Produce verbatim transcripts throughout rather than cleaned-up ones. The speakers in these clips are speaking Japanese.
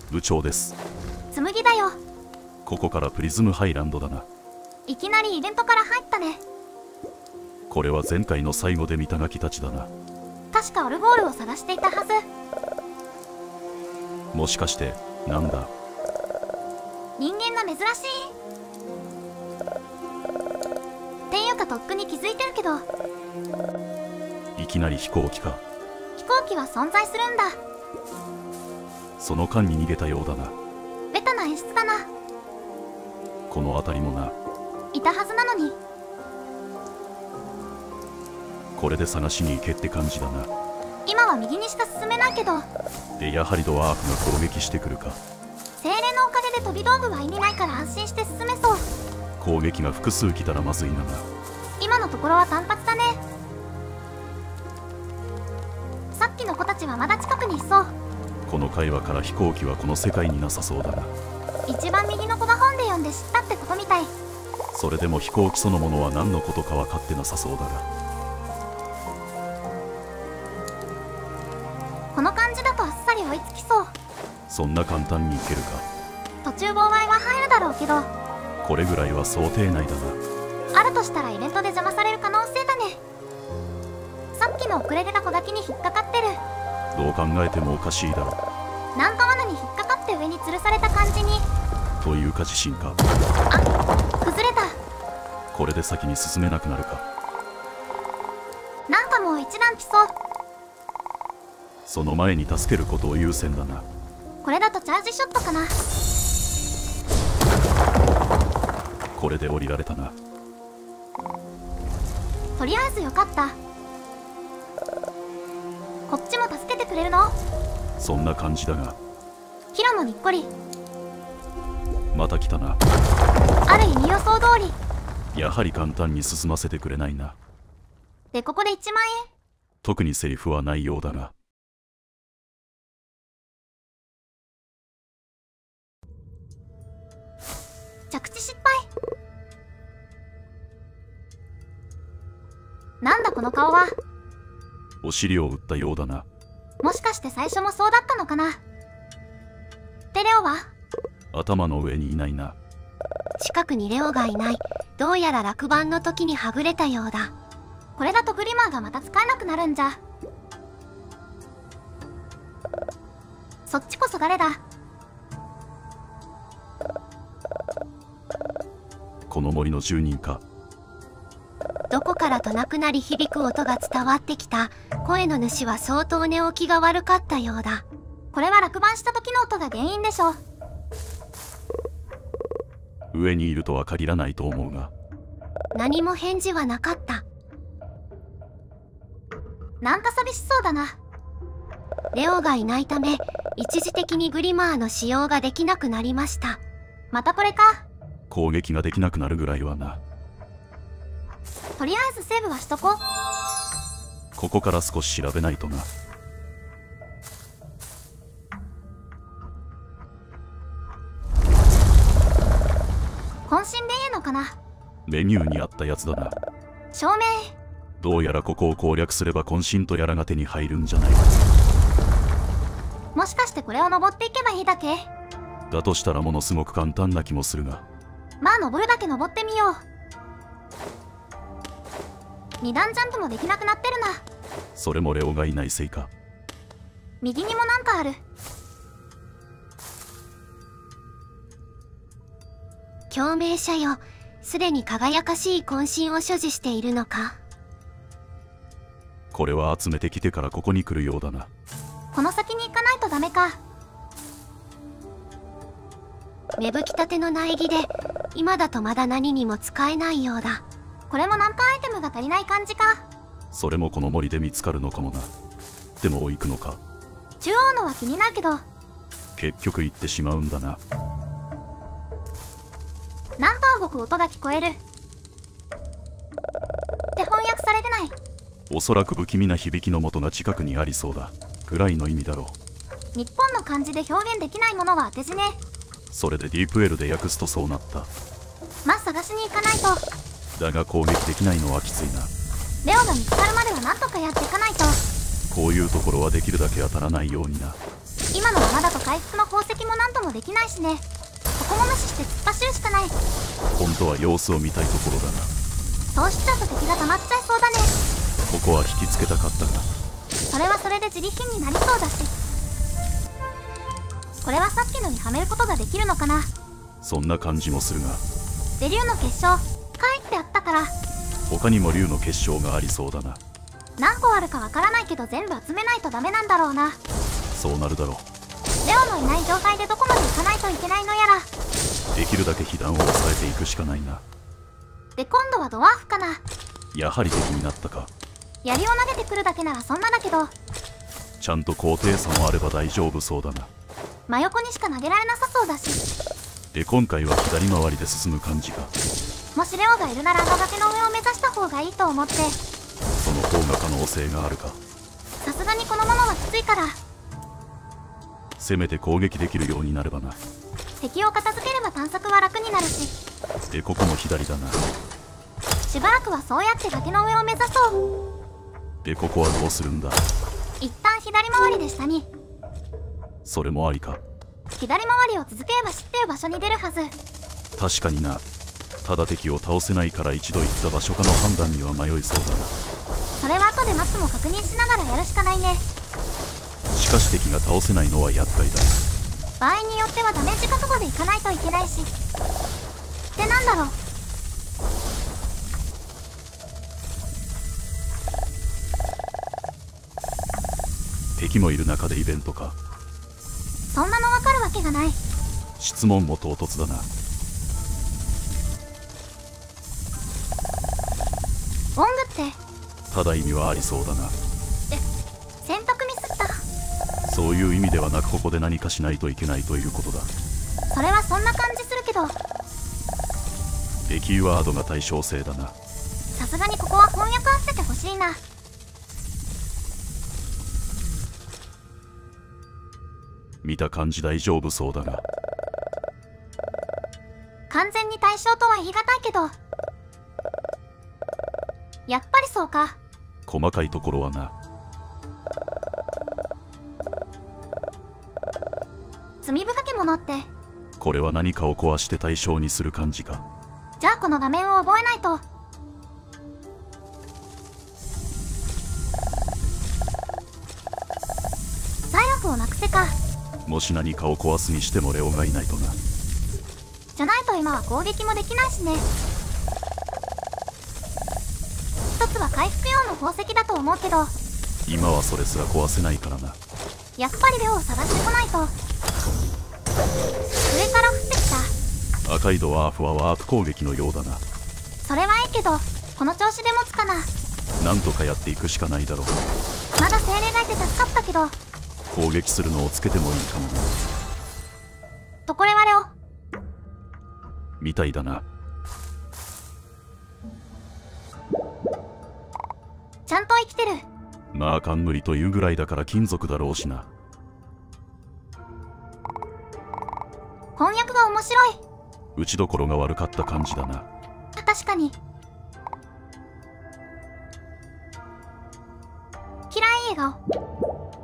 部長です。 紬だよ。 ここからプリズムハイランドだな。 いきなりイベントから入ったね。 これは前回の最後で見たガキたちだな。 確かオルゴールを探していたはず。 もしかしてなんだ。 人間が珍しいっていうかとっくに気づいてるけど。 いきなり飛行機か。 飛行機は存在するんだ。 その間に逃げたようだな。 ベタな演出だな。 この辺りもな。 いたはずなのに。 これで探しに行けって感じだな。 今は右にしか進めないけど。 でやはりドワーフが攻撃してくるか。 精霊のおかげで飛び道具は意味ないから安心して進めそう。 攻撃が複数来たらまずいなな。 今のところは単発だね。さっきの子たちはまだ近くにいそう。 この会話から飛行機はこの世界になさそうだな。 一番右の子が本で読んで知ったってことみたい。 それでも飛行機そのものは何のことか分かってなさそうだが。 この感じだとあっさり追いつきそう。 そんな簡単にいけるか。 途中妨害は入るだろうけど。 これぐらいは想定内だな。 あるとしたらイベントで邪魔される可能性だね。さっきの遅れてた子だけに引っかかってる。 どう考えてもおかしいだろ。 なんか罠に引っかかって上に吊るされた感じに。 というか地震か。 あ、崩れた。 これで先に進めなくなるか。 なんかもう一段来そう。 その前に助けることを優先だな。 これだとチャージショットかな。 これで降りられたな。 とりあえずよかった。こっちも助けてくれるの？ そんな感じだが。 ヒロもにっこり。 また来たな。 ある意味予想通り。 やはり簡単に進ませてくれないな。 でここでいちまんえん。 特にセリフはないようだが。 着地失敗。なんだこの顔は。 お尻を打ったようだな。 もしかして最初もそうだったのかな。でレオは頭の上にいないな。 近くにレオがいない。どうやら落盤の時にはぐれたようだ。 これだとグリマーがまた使えなくなるんじゃ。そっちこそ誰だ。 この森の住人か。 どこからとなくなり響く音が伝わってきた。声の主は相当寝起きが悪かったようだ。 これは落盤した時の音が原因でしょう。 上にいるとは限らないと思うが。 何も返事はなかった。 なんか寂しそうだな。 レオがいないため一時的にグリマーの使用ができなくなりました。 またこれか。 攻撃ができなくなるぐらいはな。 とりあえずセーブはしとこう。 ここから少し調べないとな。 渾身でいいのかな。 メニューにあったやつだな。 証明。 どうやらここを攻略すれば渾身とやらが手に入るんじゃないか。 もしかしてこれを登っていけばいいだけ。 だとしたらものすごく簡単な気もするが。 まあ登るだけ登ってみよう。二段ジャンプもできなくなってるな。 それもレオがいないせいか。 右にもなんかある。 共鳴者よ、すでに輝かしい渾身を所持しているのか。 これは集めてきてからここに来るようだな。 この先に行かないとダメか。 芽吹きたての苗木で今だとまだ何にも使えないようだ。 これもなんかアイテムが足りない感じか。 それもこの森で見つかるのかもな。でも行くのか。 中央のは気になるけど。 結局行ってしまうんだな。 なんか動く音が聞こえる。って翻訳されてない。 おそらく不気味な響きの元が近くにありそうだ。ぐらいの意味だろう。日本の漢字で表現できないものは当て字ね。 それでディープエルで訳すとそうなった。 まあ探しに行かないと。 だが攻撃できないのはきついな。 レオが見つかるまでは何とかやっていかないと。 こういうところはできるだけ当たらないようにな。 今のままだと回復の宝石も何ともできないしね。ここも無視して突っ走るしかない。 本当は様子を見たいところだな。 そうしちゃうと敵が溜まっちゃいそうだね。 ここは引きつけたかったが、 それはそれで自利品になりそうだし。これはさっきのにはめることができるのかな。 そんな感じもするが、 で竜の結晶書いてあったから。 他にも竜の結晶がありそうだな。 何個あるかわからないけど全部集めないとダメなんだろうな。 そうなるだろレオのいない状態でどこまで行かないといけないのやら。 う。できるだけ被弾を抑えていくしかないな。 で今度はドワーフかな。 やはり敵になったか。 槍を投げてくるだけならそんなだけど、 ちゃんと高低差もあれば大丈夫そうだな。 真横にしか投げられなさそうだし。 で今回は左回りで進む感じか。 もしレオがいるならあの崖の上を目指した方がいいと思って。 その方が可能性があるか。 さすがにこのままはきついから。 せめて攻撃できるようになればな。 敵を片付ければ探索は楽になるし。 でここも左だな。 しばらくはそうやって崖の上を目指そう。 でここはどうするんだ。 一旦左回りで下に。 それもありか。 左回りを続ければ知ってる場所に出るはず。 確かにな。ただ敵を倒せないから一度行った場所かの判断には迷いそうだな。 それは後でマップも確認しながらやるしかないね。 しかし敵が倒せないのは厄介だ。 場合によってはダメージ覚悟でいかないといけないし。ってなんだろう。 敵もいる中でイベントか。 そんなのわかるわけがない。 質問も唐突だな。 オングってただ意味はありそうだな。 え選択ミスった。 そういう意味ではなくここで何かしないといけないということだ。 それはそんな感じするけど、 でキーワードが対称性だな。 さすがにここは翻訳合わせてほしいな。 見た感じ大丈夫そうだが。 完全に対象とは言い難いけど、やっぱりそうか。 細かいところはな。 罪深き者って。 これは何かを壊して対象にする感じか。 じゃあこの画面を覚えないと。財力をなくせか。 もし何かを壊すにしてもレオがいないとな。 じゃないと今は攻撃もできないしね。一つは回復用の宝石だと思うけど、 今はそれすら壊せないからな。 やっぱりレオを探してこないと。上から降ってきた。 赤いドワーフはワープ攻撃のようだな。 それはいいけど、この調子で持つかな。 なんとかやっていくしかないだろう。 まだ精霊がいて助かったけど。 攻撃するのをつけてもいいかもな。 とこれはレオみたいだな。 ちゃんと生きてる。 まあ冠というぐらいだから金属だろうしな。 翻訳が面白い。 打ちどころが悪かった感じだな。 確かに。嫌い笑顔。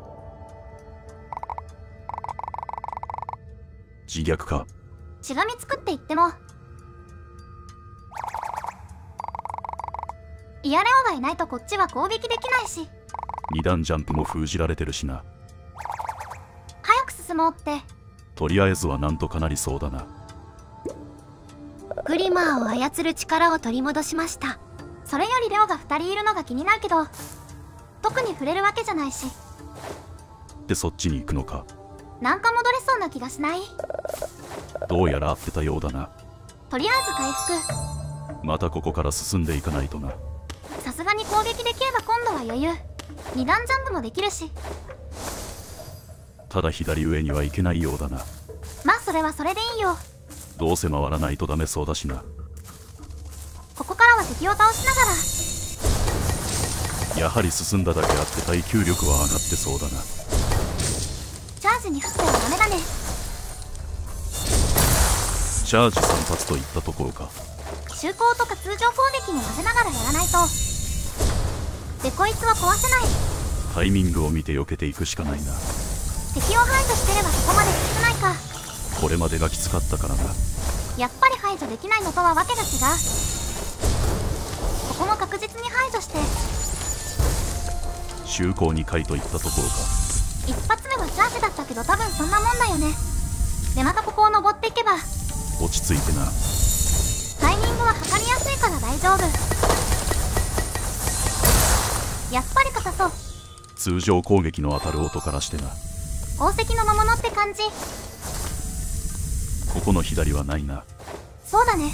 自虐か。 しがみつくって言っても、イヤレオがいないとこっちは攻撃できないし。 二段ジャンプも封じられてるしな。 早く進もうって。 とりあえずはなんとかなりそうだな。 グリマーを操る力を取り戻しました。 それよりレオがふたりいるのが気になるけど、特に触れるわけじゃないし。 でそっちに行くのか。 なんか戻れそうな気がしない？ どうやら合ってたようだな。 とりあえず回復。 またここから進んでいかないとな。 さすがに攻撃できれば今度は余裕。二段ジャンプもできるし。 ただ左上には行けないようだな。 まあそれはそれでいいよ。 どうせ回らないとダメそうだしな。 ここからは敵を倒しながら。 やはり進んだだけあって耐久力は上がってそうだな。 チャージに降ってはダメだね。 チャージさん発といったところか。 周行とか通常攻撃も混ぜながらやらないと。でこいつは壊せない。 タイミングを見て避けていくしかないな。 敵を排除してればそこまできつくないか。 これまでがきつかったからな。 やっぱり排除できないのとはわけが違う。ここも確実に排除して。 就航に回といったところか。 一発目はチャージだったけど多分そんなもんだよね。でまたここを登っていけば。 落ち着いてな。 タイミングは測りやすいから大丈夫。やっぱり硬そう。 通常攻撃の当たる音からしてな。 宝石の魔物って感じ。 ここの左はないな。 そうだね。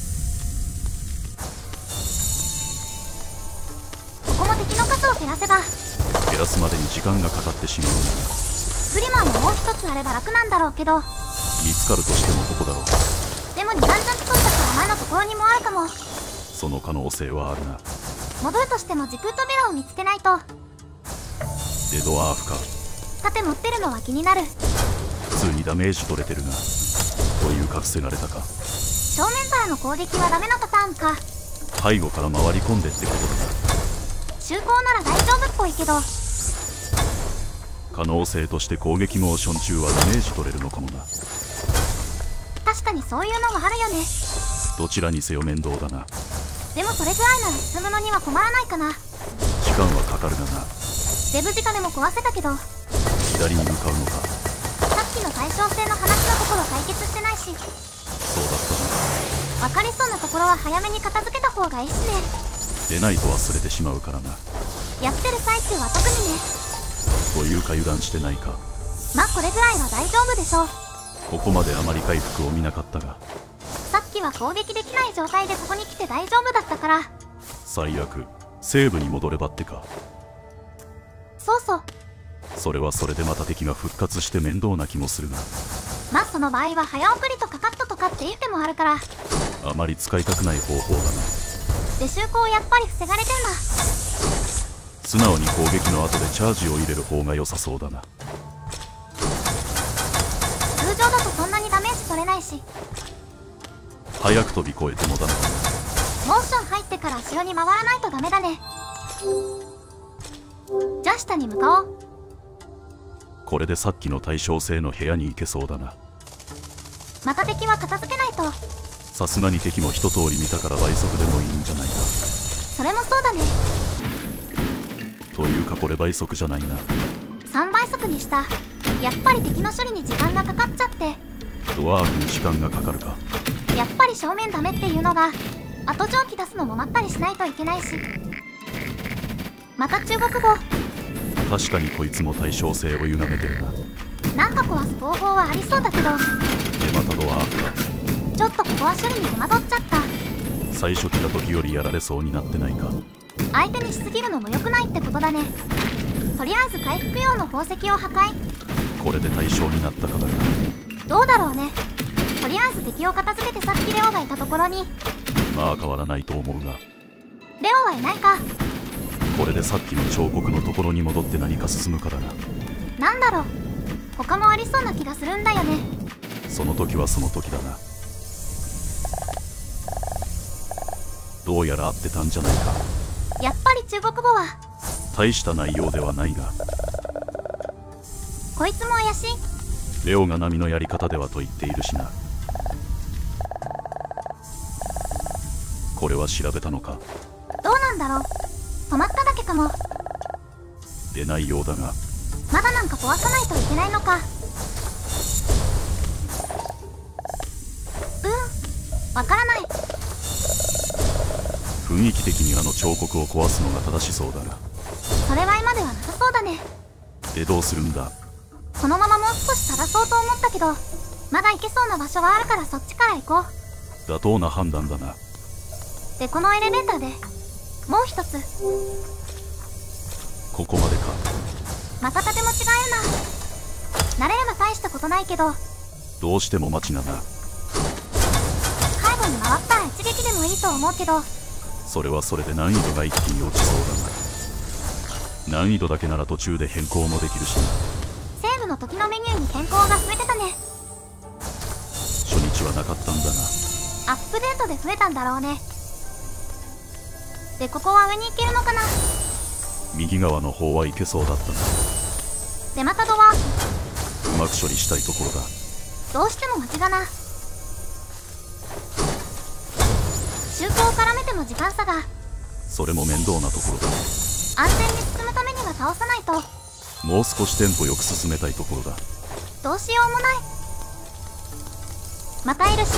ここも敵の数を減らせば。 減らすまでに時間がかかってしまうな。 フリマンももう一つあれば楽なんだろうけど。 見つかるとしてもここだろう。 でも二段ジャンプ取ったから前のところにもあるかも。 その可能性はあるな。 戻るとしても時空扉を見つけないと。 デドワーフか。 盾持ってるのは気になる。 普通にダメージ取れてるな。というか防がれたか。 正面からの攻撃はダメなパターンか。 背後から回り込んでってことだな。 就航なら大丈夫っぽいけど。 可能性として攻撃モーション中はダメージ取れるのかもな。 確かにそういうのはあるよね。 どちらにせよ面倒だな。 でもそれぐらいなら進むのには困らないかな。 時間はかかるがな。 デブジカでも壊せたけど。 左に向かうのか。 さっきの対称性の話のところ解決してないし。 そうだったな。 分かりそうなところは早めに片付けた方がいいしね。 出ないと忘れてしまうからな。 やってる最中は特にね。 というか油断してないか。 まあこれぐらいは大丈夫でしょう。 ここまであまり回復を見なかったが。 さっきは攻撃できない状態でここに来て大丈夫だったから。 最悪西部に戻ればってか。 そうそう。 それはそれでまた敵が復活して面倒な気もするが。 まあその場合は早送りとかカットとかっていう手もあるから。 あまり使いたくない方法だな。 で就航やっぱり防がれてんだ。 素直に攻撃の後でチャージを入れる方が良さそうだな。 通常だとそんなにダメージ取れないし。 早く飛び越えてもダメだな。 モーション入ってから後ろに回らないとダメだね。じゃあ下に向かおう。 これでさっきの対称性の部屋に行けそうだな。 また敵は片付けないと。 さすがに敵も一通り見たから倍速でもいいんじゃないか。 それもそうだね。 というかこれ倍速じゃないな。 さんばい速にした。やっぱり敵の処理に時間がかかっちゃって。 ドワーフに時間がかかるか。 やっぱり正面ダメっていうのが後蒸気出すのも待ったりしないといけないし。また中国語。 確かにこいつも対称性を歪めてるな。 なんか壊す方法はありそうだけど。 でまたドワーフか。 ちょっとここは処理に手間取っちゃった。 最初来た時よりやられそうになってないか。 相手にしすぎるのも良くないってことだね。とりあえず回復用の宝石を破壊。 これで対象になったかだが。 どうだろうね。とりあえず敵を片付けてさっきレオがいたところに。 まあ変わらないと思うが。 レオはいないか。 これでさっきの彫刻のところに戻って何か進むからな。 なんだろう。他もありそうな気がするんだよね。 その時はその時だな。どうやら合ってたんじゃないか。 やっぱり中国語は大した内容ではないが。 こいつも怪しい。 レオが波のやり方ではと言っているしな。これは調べたのか。 どうなんだろう。止まっただけかも。 出ないようだが。 まだなんか壊さないといけないのか。うんわからない。 雰囲気的にあの彫刻を壊すのが正しそうだが。 それは今ではなさそうだね。 でどうするんだ。 このままもう少し探そうと思ったけど、まだ行けそうな場所はあるからそっちから行こう。 妥当な判断だな。 でこのエレベーターでもう一つ。 ここまでか。 また建物違うな。慣れれば大したことないけど。 どうしても待ちがな。 背後に回ったら一撃でもいいと思うけど。 それはそれで難易度が一気に落ちそうだな。難易度だけなら途中で変更もできるしな。 セーブの時のメニューに変更が増えてたね。 初日はなかったんだな。 アップデートで増えたんだろうね。でここは上に行けるのかな。 右側の方は行けそうだったな。 でまたドワーフ。 うまく処理したいところだ。 どうしても待ちだな。周行を絡めても時間差が。 それも面倒なところだ。 安全に進むためには倒さないと。 もう少しテンポよく進めたいところだ。 どうしようもない。またいるし。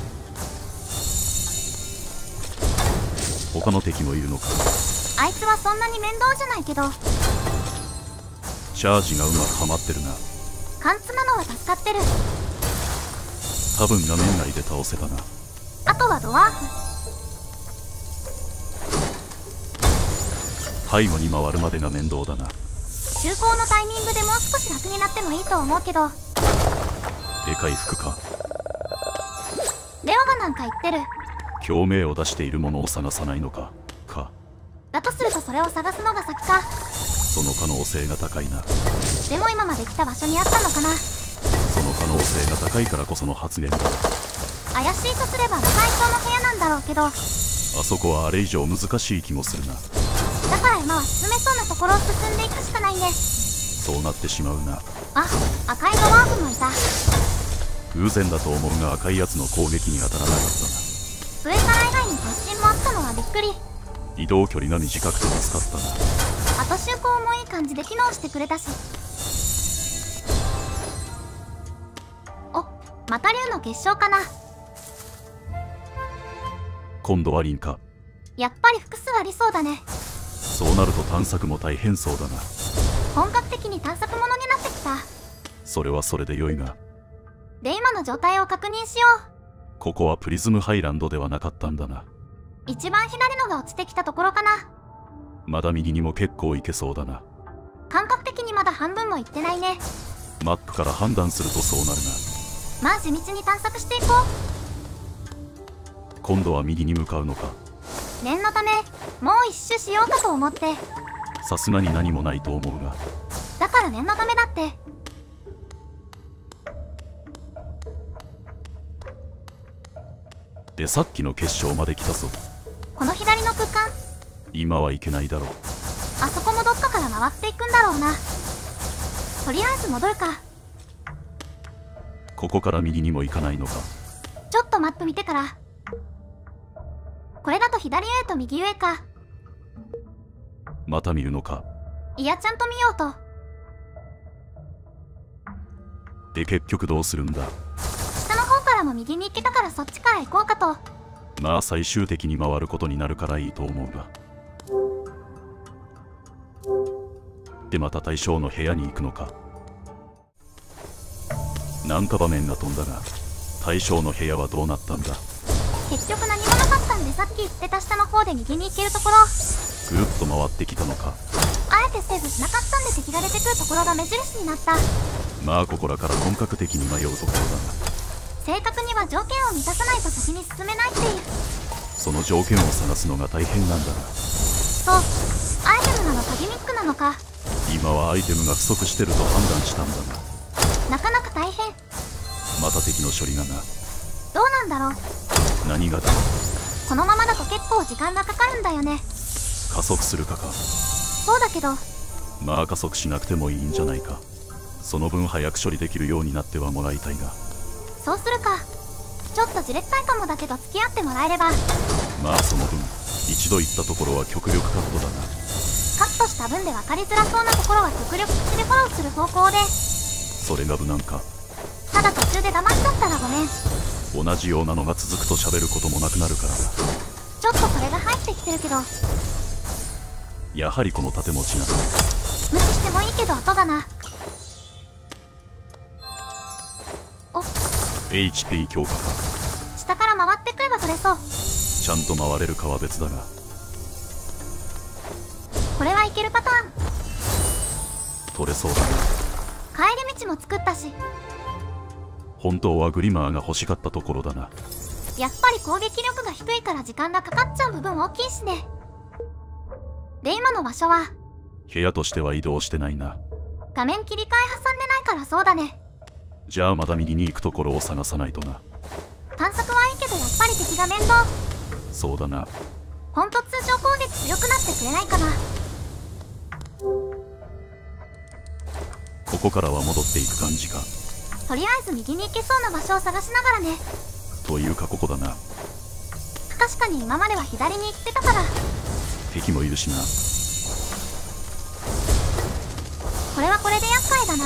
他の敵もいるのか。 あいつはそんなに面倒じゃないけど。 チャージがうまくはまってるな。 貫通なのは助かってる。 多分画面内で倒せたな。 あとはドワーフ。 背後に回るまでが面倒だな。 周行のタイミングでもう少し楽になってもいいと思うけど。 でかい服か。 レオがなんか言ってる。 共鳴を出しているものを探さないのかか。 だとするとそれを探すのが先か。 その可能性が高いな。 でも今まで来た場所にあったのかな。 その可能性が高いからこその発言だ。 怪しいとすれば最初の部屋なんだろうけど。 あそこはあれ以上難しい気もするな。 だから今は進めそうなところを進んでいくしかないね。 そうなってしまうな。 あ、赤いドワーフもいた。 偶然だと思うが赤いやつの攻撃に当たらなかったな。 上から以外に突進もあったのはびっくり。 移動距離が短くて助かったな。 あと周行もいい感じで機能してくれたし。お、また竜の結晶かな。 今度はリンか。 やっぱり複数ありそうだね。 そうなると探索も大変そうだな。 本格的に探索ものになってきた。 それはそれで良いが。 で今の状態を確認しよう。 ここはプリズムハイランドではなかったんだな。 一番左のが落ちてきたところかな。 まだ右にも結構行けそうだな。 感覚的にまだ半分も行ってないね。 マップから判断するとそうなるまあ地道に探索していこな。今度は右に向かうのか。 う。念のためもう一周しようかと思って。 さすがに何もないと思うが。 だから念のためだって。 でさっきの結晶まで来たぞ。 この左の空間。 今はいけないだろう。 あそこもどっかから回っていくんだろうな。とりあえず戻るか。 ここから右にも行かないのか。 ちょっとマップ見てから。これだと左上と右上か。 また見るのか。 いやちゃんと見ようと。 で結局どうするんだ。 下の方からも右に行けたからそっちから行こうかと。 まあ最終的に回ることになるからいいと思うが。でまた対象の部屋に行くのか。なんか場面が飛んだが対象の部屋はどうなったんだ。 結局何もなかったんでさっき言ってた下の方で右に行けるところ。 ぐるっと回ってきたのか。 あえてセーブしなかったんで敵が出てくるところが目印になった。 まあここらから本格的に迷うところだな。 正確には条件を満たさないと先に進めないっていう。 その条件を探すのが大変なんだな。 そう、アイテムなのかギミックなのか。 今はアイテムが不足してると判断したんだなかなか大変。 がまた敵の処理がな。 どうなんだろう。 何がだ。 このままだと結構時間がかかるんだよね。 加速するかか。 そうだけど。 まあ加速しなくてもいいんじゃないか。その分早く処理できるようになってはもらいたいが。 そうするか。ちょっとじれったいかもだけど付き合ってもらえれば。 まあその分一度行ったところは極力カットだな。 カットした分で分かりづらそうなところは極力口でフォローする方向で。 それが無難か。 ただ途中で黙っちゃったらごめん。 同じようなのが続くと喋ることもなくなるからな。 ちょっとそれが入ってきてるけど。 やはりこの盾持ちな。 無視してもいいけど後だな。お、 エイチピー 強化か。 下から回ってくれば取れそう。 ちゃんと回れるかは別だが。 これはいけるパターン。 取れそうだな。 帰り道も作ったし。 本当はグリマーが欲しかったところだな。 やっぱり攻撃力が低いから時間がかかっちゃう部分大きいしね。で今の場所は部屋としては移動してないな。 画面切り替え挟んでないからそうだね。 じゃあまだ右に行くところを探さないとな。 探索はいいけどやっぱり敵が面倒。 そうだな。 ほんと通常攻撃強くなってくれないかな。 ここからは戻っていく感じか。 とりあえず右に行けそうな場所を探しながらね。 というかここだな。 確かに今までは左に行ってたから。 敵もいるしな。 これはこれで厄介だな。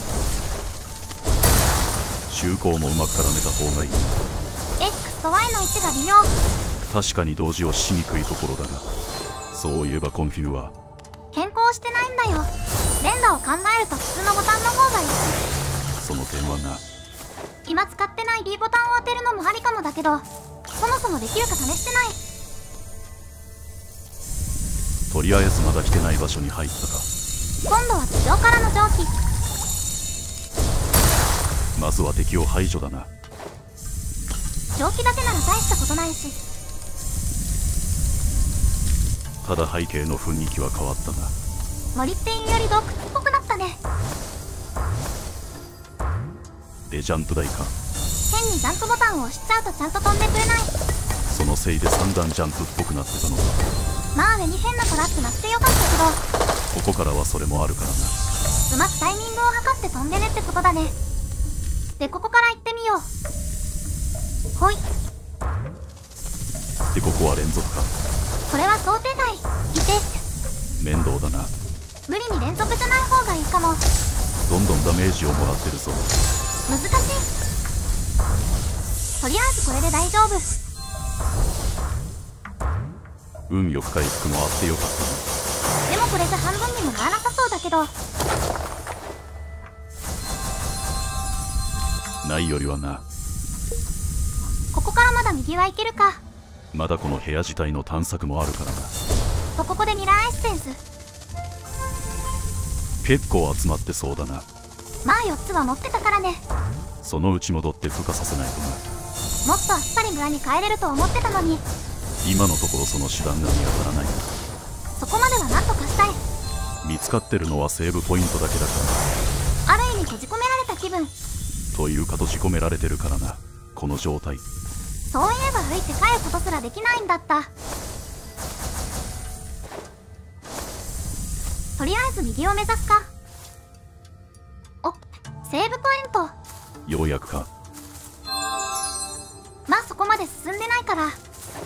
周行もうまく絡めた方がいい。 X と Y の位置が微妙。 確かに同時をしにくいところだが、そういえばコンフィグは変更してないんだよ。連打を考えると普通のボタンの方がいい。 その点はな。 今使ってない B ボタンを当てるのもありかもだけど、そもそもできるか試してない。 とりあえずまだ来てない場所に入ったか。 今度は地上からの蒸気。 まずは敵を排除だな。 蒸気だけなら大したことないし。 ただ背景の雰囲気は変わったな。 森っていうより洞窟っぽくなったね。 でジャンプ台か。 変にジャンプボタンを押しちゃうとちゃんと飛んでくれない。 そのせいでさん段ジャンプっぽくなってたのか。 まあ上に変なトラックなくてよかったけど、 ここからはそれもあるからな。 うまくタイミングを測って飛んでねってことだね。でここから行ってみよう。ほい。 でここは連続か。 これは想定外。いて。 面倒だな。 無理に連続じゃない方がいいかも。 どんどんダメージをもらってるぞ。 難しい。とりあえずこれで大丈夫。 運よく回復もあってよかったでもこれじゃ半分にもならなさそうだけど。 な。ないよりはな。 ここからまだ右は行けるか。 まだこの部屋自体の探索もあるからな。 とここでミラーエッセンス。 結構集まってそうだな。 まあよっつは持ってたからね。 そのうち戻って孵化させないとな。 もっとあっさり村に帰れると思ってたのに。 今のところその手段が見当たらない。 そこまでは何とかしたい。 見つかってるのはセーブポイントだけだかある意味閉じ込められた気分。 ら。というか閉じ込められてるからな、この状態。 そういえば歩いて帰ることすらできないんだった。とりあえず右を目指すか。お、セーブポイント。 ようやくか。 まあそこまで進んでないから。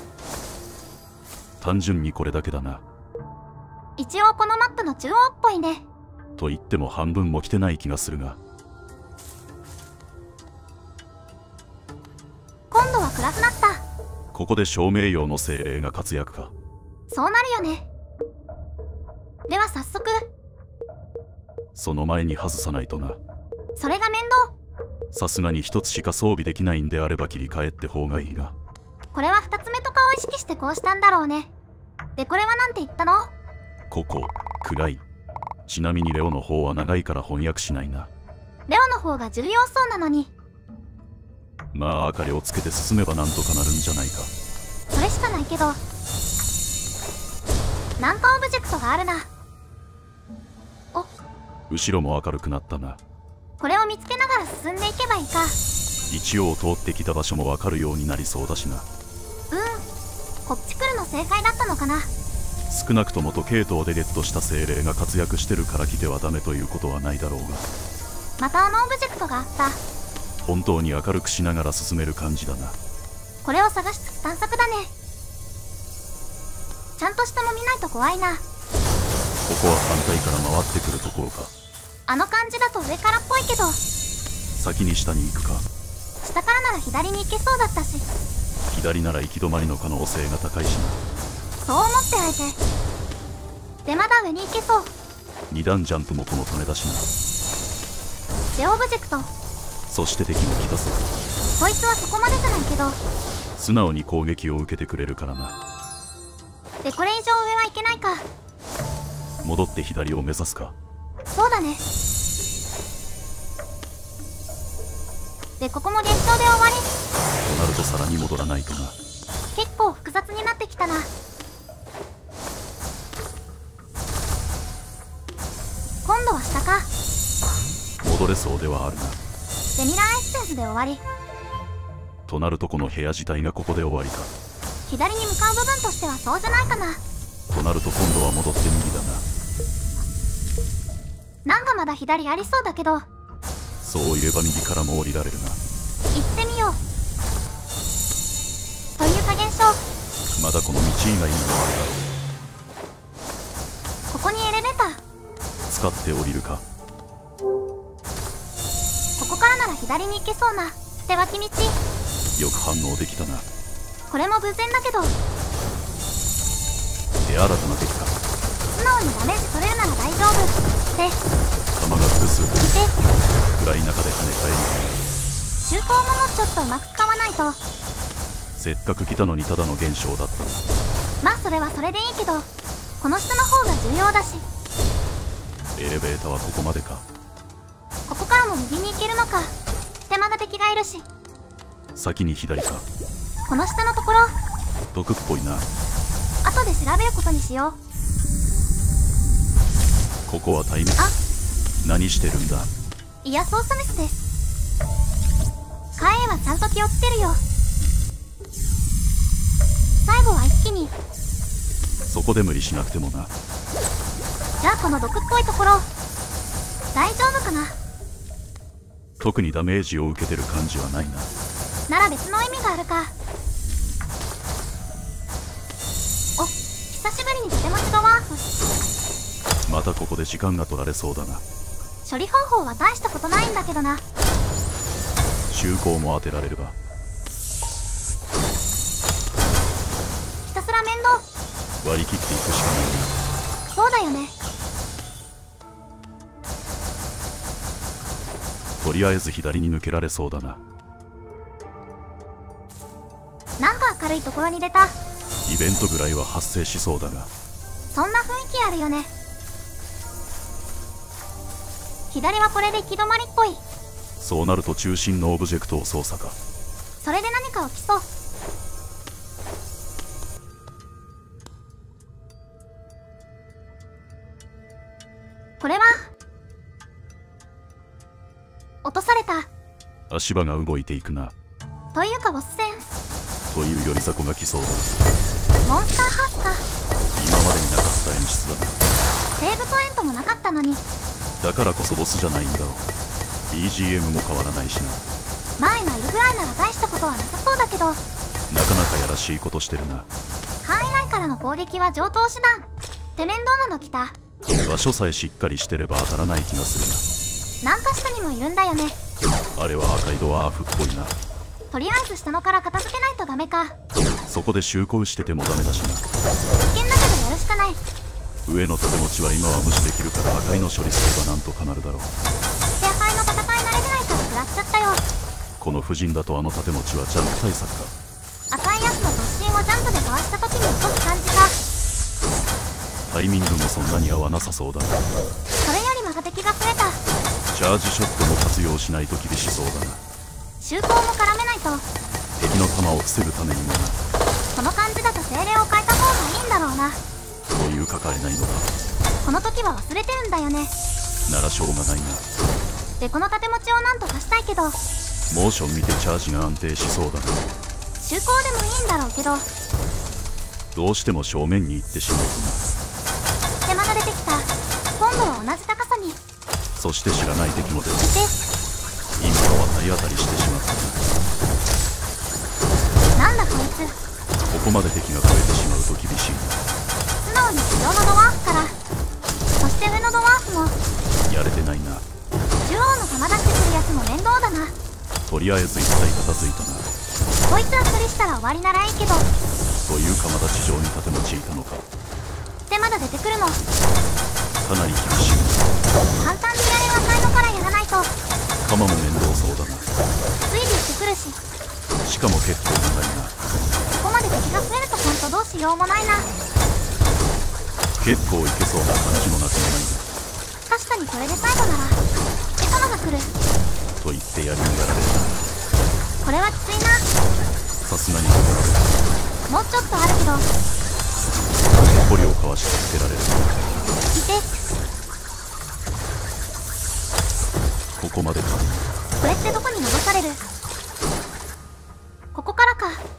単純にこれだけだな。 一応このマップの中央っぽいね。 と言っても半分も来てない気がするが。 今度は暗くなった。 ここで照明用の精霊が活躍か。 そうなるよね。では早速。 その前に外さないとな。 それが面倒。 さすがに一つしか装備できないんであれば切り替えって方がいいが。 これは二つ目とかを意識してこうしたんだろうね。でこれはなんて言ったの？ ここ暗い。ちなみにレオの方は長いから翻訳しないな。 レオの方が重要そうなのに。 まあ明かりをつけて進めばなんとかなるんじゃないか。 それしかないけど。なんかオブジェクトがあるな。お、 後ろも明るくなったな。 これを見つけながら進んでいけばいいか。 一応通ってきた場所も分かるようになりそうだしな。 うん、こっち来るの正解だったのかな。 少なくとも時計塔でゲットした精霊が活躍してるから来てはダメということはないだろうが。 またあのオブジェクトがあった。 本当に明るくしながら進める感じだな。 これを探しつつ探索だね。ちゃんと下も見ないと怖いな。 ここは反対から回ってくるところか。 あの感じだと上からっぽいけど。 先に下に行くか。 下からなら左に行けそうだったし。 左なら行き止まりの可能性が高いしな。 そう思ってあえて。でまだ上に行けそう。 二段ジャンプもこのためだしな。 でオブジェクト。 そして敵も来たぞ。 こいつはそこまでじゃないけど。 素直に攻撃を受けてくれるからな。 でこれ以上上はいけないか。 戻って左を目指すか。 そうだね。でここも現状で終わり。 となるとさらに戻らないとな。 結構複雑になってきたな。今度は下か。 戻れそうではあるな。 でミラーエッセンスで終わり。 となるとこの部屋自体がここで終わりか。 左に向かう部分としてはそうじゃないかな。 となると今度は戻って右だな。 なんかまだ左ありそうだけど。 そう言えば右からも降りられるな。 行ってみよう。というか現象、 まだこの道以外にもあるだろここにエレベーター。 う。使って降りるか。 ここからなら左に行けそうな手分け道。 よく反応できたな。 これも偶然だけど、 で新たな敵か。 素直にダメージ取れるなら大丈夫で。 弾が複数いて、 暗い中で跳ね返中高ももちょっとうまく使わないと。 り、せっかく来たのにただの現象だったな。 まあそれはそれでいいけど、この下の方が重要だし。 エレベーターはここまでか。 ここからも右に行けるのか。手間が敵がいるし。 先に左か。 この下のところ、 毒っぽいな。 後で調べることにしよう。 ここはタイム。 あ、 何してるんだ。 いや、操作ミスです。カエンはちゃんと気をつけるよ。最後は一気に。 そこで無理しなくてもな。 じゃあこの毒っぽいところ、大丈夫かな。 特にダメージを受けてる感じはないな。 なら別の意味があるか。お、久しぶりにとてもちがワーフ。 またここで時間が取られそうだな。 処理方法は大したことないんだけどな。 周光も当てられるが。 ひたすら面倒。 割り切っていくしかないな。 そうだよね。 とりあえず左に抜けられそうだな。 なんか明るいところに出た。 イベントぐらいは発生しそうだが。 そんな雰囲気あるよね。左はこれで行き止まりっぽい。 そうなると中心のオブジェクトを操作か。 それで何か起きそう。これは落とされた。 足場が動いていくな。 というかボス戦。 というより雑魚が来そうだ。 モンスターハウスか。 今までになかった演出だな。 セーブポイントもなかったのに。 だからこそボスじゃないんだろう。 ビージーエム も変わらないしな。 前がいるぐらいなら大したことはなさそうだけど。 なかなかやらしいことしてるな。 範囲内からの攻撃は上等手段って面倒なの来た。 場所さえしっかりしてれば当たらない気がすなんか下にもいるんだよね。 るな。あれは赤いドワーフっぽいな。 とりあえず下のから片付けないとダメか。 そこで周行しててもダメだしな。 危険だけどやるしかない。 上の盾持ちは今は無視できるから赤いの処理すればなんとかなるだろう。 先輩の戦い慣れてないから食らっちゃったよ。 この布陣だとあの盾持ちはジャンプ対策か。 赤いやつの突進をジャンプでかわした時に落とす感じか。 タイミングもそんなに合わなさそうだな。 それよりまた敵が増えた。 チャージショットも活用しないと厳しそうだな。 周行も絡めないと。 敵の弾を防ぐためにもな。 この感じだと精霊を変えた方がいいんだろうな。 そういう書かれないのか。 この時は忘れてるんだよね。 ならしょうがないな。 でこの盾持ちをなんとかしたいけど。 モーション見てチャージが安定しそうだな。 周行でもいいんだろうけど。 どうしても正面に行ってしまうとな。 手間が出てきた。今度は同じ高さに。 そして知らない敵も出ていて、 今のは体当たりしてしまったな。 なんだこいつ。 ここまで敵が増えてしまうと厳しい素直に地上のドワーフから。そして上のドワーフも。 な。やれてないな。 中央の弾出してくるやつも面倒だな。 とりあえず一体片付いたな。 こいつは処理したら終わりならいいけど。 というかまだ地上に盾持ちいたのか。 でまだ出てくるの。 かなり厳しい。 簡単にやれはないのからやらないと。 鎌も面倒そうだな。 ついてしてくるし。 しかも結構長いな。 ここまで敵が増えるとほんとどうしようもないな。 結構いけそうな感じもなくもない確かにこれで最後ならエコノが来る。 な。と言ってやりにやられるこれはきついな。 な。さすがにかけられる。 もうちょっとあるけど。 捕虜をかわしてつけられる。 いて、 ここまでか。 これってどこに戻される。ここからか。